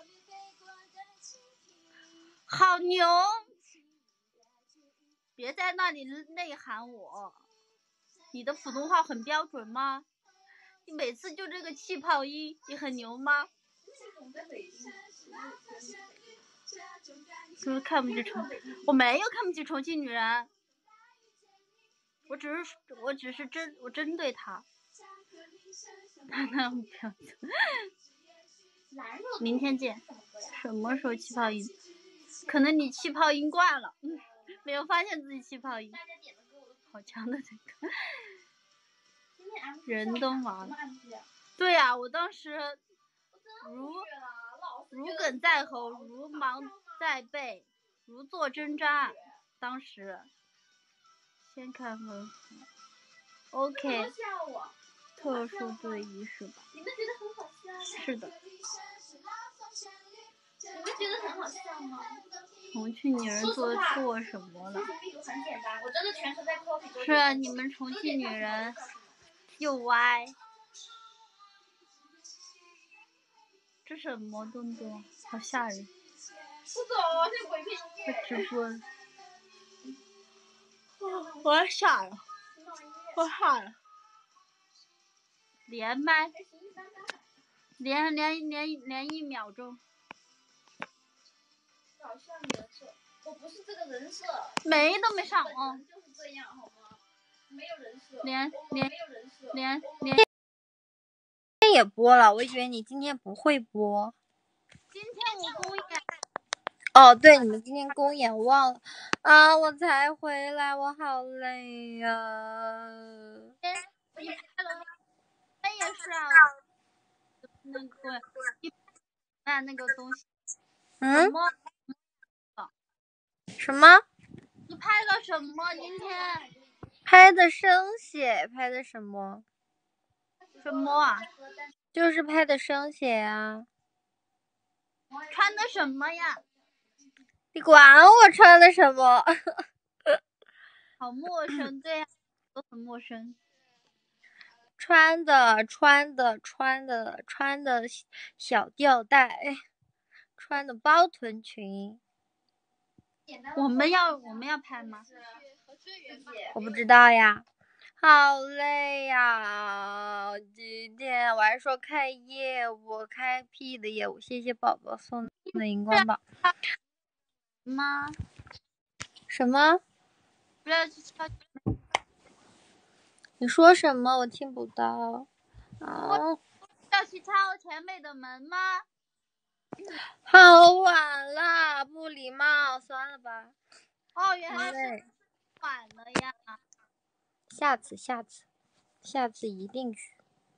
Speaker 2: 好牛！别在那里内涵我。你的普通话很标准吗？你每次就这个气泡音，你很牛吗？是不是看不起重？我没有看不起重庆女人，我只是我只是针我针对她。他那样标准。明天见。什么时候气泡音？可能你气泡音惯了，嗯，没有发现自己气泡音。好强的这个。 人都麻了。对呀、啊，我当时如如鲠在喉，如芒在背，如坐针毡。当时先看分数 ，OK， 特殊对弈是吧？
Speaker 1: 你们觉得很好笑吗？
Speaker 2: 是的。
Speaker 1: 你们觉得很好笑吗？
Speaker 2: 重庆女人做错什么了？
Speaker 1: 很简单，我真的全程在 copy。
Speaker 2: 是啊，你们重庆女人又歪。这什么东东？好吓人！
Speaker 1: 不走，这鬼片音乐。
Speaker 2: 直播。我要傻了，我傻了。连麦，连连连连一秒钟。
Speaker 1: 搞笑人设，我不是这个人设。
Speaker 2: 没都没上哦。
Speaker 1: 就是这样好吗？没有人设。
Speaker 2: 连连连连。
Speaker 3: 今天也播了，我以为你今天不会播。
Speaker 2: 今天我公演。
Speaker 3: 哦，对，你们今天公演忘了啊！我才回来，我好累呀、啊。
Speaker 2: 你拍了，我也是啊。那个，你拍那个东西。
Speaker 3: 嗯？
Speaker 2: 什么？
Speaker 3: 什么？
Speaker 2: 你拍了什么？今天？
Speaker 3: 拍的生写，拍的什么？
Speaker 2: 什么啊？
Speaker 3: 就是拍的生写啊。
Speaker 2: 穿的什么呀？
Speaker 3: 你管我穿的什么？
Speaker 2: 好陌生，对呀、啊，都很陌生。
Speaker 3: 穿的穿的穿的穿的小吊带，穿的包臀裙。
Speaker 2: 我们要我们要拍吗？
Speaker 3: 我不知道呀。好累呀！今天我还说开业务，开屁的业务。谢谢宝宝送的荧光棒。
Speaker 2: 吗？
Speaker 3: 什么？
Speaker 2: 不要去敲。
Speaker 3: 你说什么？我听不到。啊！
Speaker 2: 要去敲前辈的门吗？
Speaker 3: 好晚了，不礼貌，算了吧。
Speaker 2: 哦，原来是晚了呀。
Speaker 3: 下次，下次，下次一定去。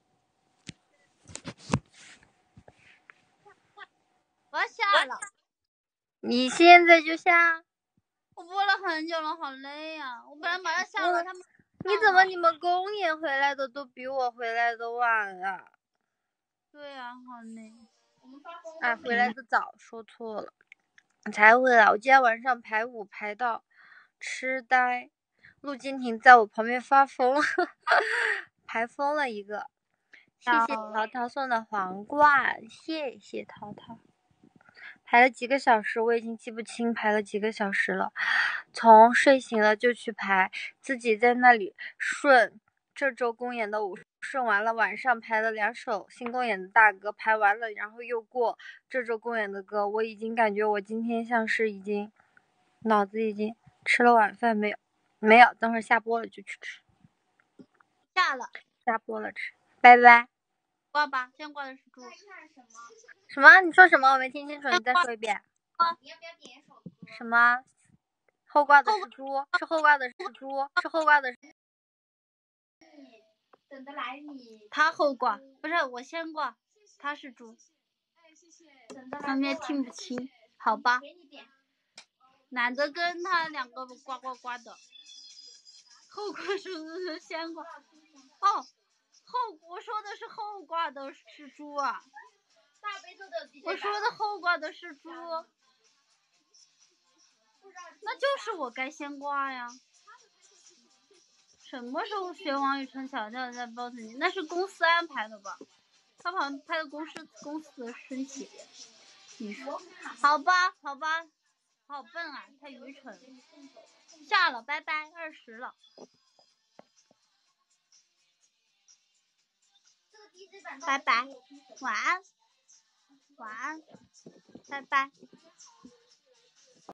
Speaker 2: 我要下了。
Speaker 3: 你现在就下？
Speaker 2: 我播了很久了，好累呀、啊！我本来马上下了，他们。
Speaker 3: 你怎么你们公演回来的都比我回来的晚啊？
Speaker 2: 对呀、啊，好累。
Speaker 3: 啊，回来的早，说错了。才回来，我今天晚上排舞排到痴呆。陆金婷在我旁边发疯，排疯了一个。谢谢淘淘送的皇冠，谢谢淘淘。排了几个小时，我已经记不清排了几个小时了。从睡醒了就去排，自己在那里顺这周公演的舞，顺完了，晚上排了两首新公演的大歌，排完了，然后又过这周公演的歌。我已经感觉我今天像是已经脑子已经吃了晚饭没有？没有，等会儿下播了就去吃。
Speaker 2: 下了，
Speaker 3: 下播了吃，拜拜。
Speaker 2: 挂吧，先挂的是猪。
Speaker 3: 什么？你说什么？我没听清楚，你再说一遍。
Speaker 1: 你要不要点一首歌？
Speaker 3: 什么？后挂的是猪，是后挂的是猪，是后挂的是。
Speaker 1: 等得来你。
Speaker 2: 他后挂，不是我先挂，他是猪。上面听不清，好吧。懒得跟他两个呱呱呱的。后挂是先挂。哦，后我说的是后挂的是猪啊。我说的后挂的是猪。那就是我该先挂呀。什么时候学王雨辰小调在包子里？那是公司安排的吧？他好像拍的公司公司的申请。你说？好吧，好吧，好笨啊，太愚蠢。下了，拜拜，二十了。拜拜，晚安，晚安，拜拜。